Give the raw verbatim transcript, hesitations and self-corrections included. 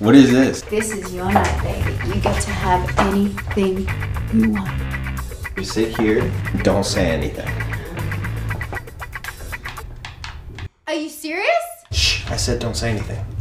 What is this? This is your night, baby. You get to have anything you want. You sit here, don't say anything. Are you serious? Shh, I said don't say anything.